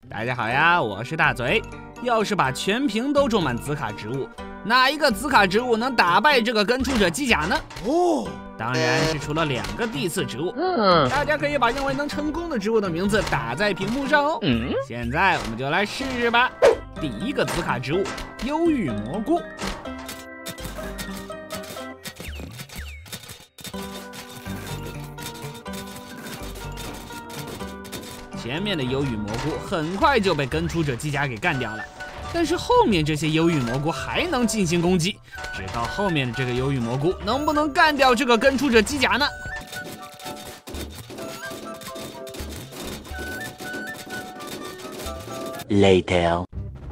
大家好呀，我是大嘴。要是把全屏都种满紫卡植物，哪一个紫卡植物能打败这个根出者机甲呢？当然是除了2个地刺植物。大家可以把认为能成功的植物的名字打在屏幕上哦。现在我们就来试试吧。第一个紫卡植物，忧郁蘑菇。前面的忧郁蘑菇很快就被根出者机甲给干掉了，但是后面这些忧郁蘑菇还能进行攻击，只靠后面的这个忧郁蘑菇能不能干掉这个根出者机甲呢 ？Later，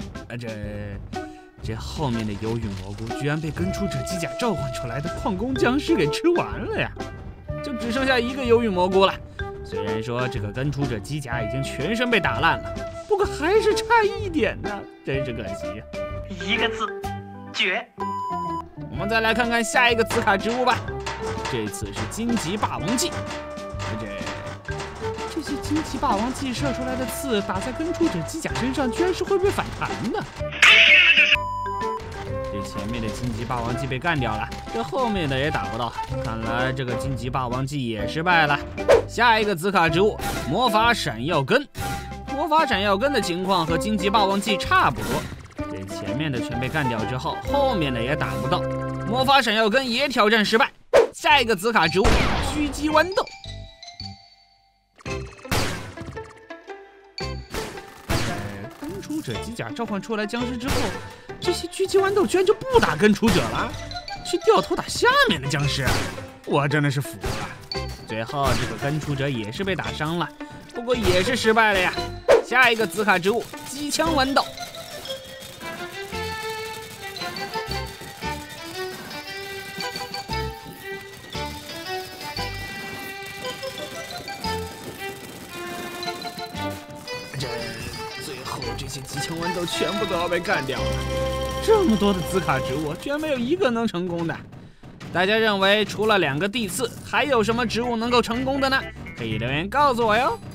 这后面的忧郁蘑菇居然被根出者机甲召唤出来的矿工僵尸给吃完了呀，就只剩下1个忧郁蘑菇了。虽然说这个根出者机甲已经全身被打烂了，不过还是差1点呢，真是可惜呀。 1个字，绝。 我们再来看看下一个紫卡植物吧，这次是荆棘霸王技。这些荆棘霸王技射出来的刺打在根出者机甲身上，居然是会被反弹的。这前面的荆棘霸王技被干掉了，这后面的也打不到，看来这个荆棘霸王技也失败了。下一个紫卡植物，魔法闪耀根。魔法闪耀根的情况和荆棘霸王技差不多，这前面的全被干掉之后，后面的也打不到，魔法闪耀根也挑战失败。下一个紫卡植物，狙击豌豆。根出者机甲召唤出来僵尸之后，这些狙击豌豆居然就不打根出者了，去掉头打下面的僵尸，我真的是服了。最后这个根出者也是被打伤了，不过也是失败了呀。下一个紫卡植物，机枪豌豆。最后这些机枪豌豆全部都要被干掉了，这么多的紫卡植物居然没有1个能成功的。大家认为除了2个地刺，还有什么植物能够成功的呢？可以留言告诉我哟。